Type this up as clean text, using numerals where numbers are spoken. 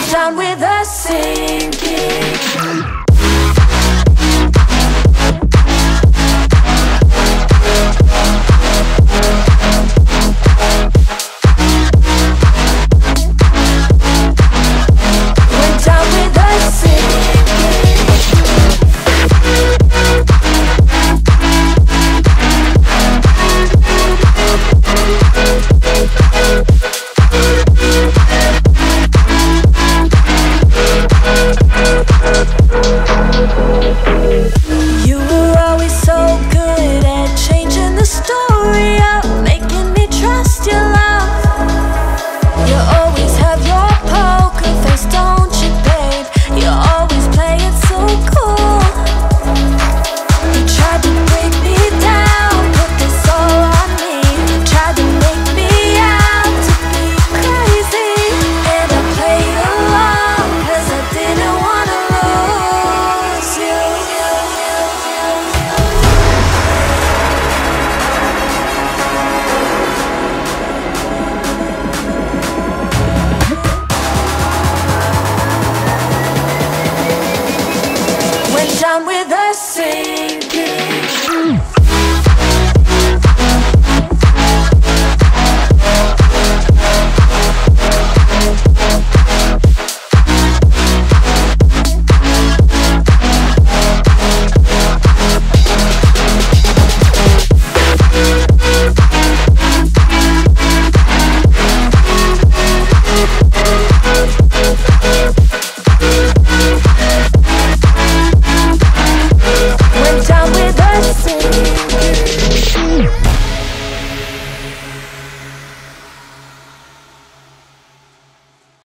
down with a sinking ship. You were always so good at changing the story up, making me trust your love. You always have your poker face, don't you, babe? You always play it so cool. You tried to break me down, put this all on me. Tried to make me out to be crazy, and I played along 'cause I didn't wanna lose you. Went down with a sinking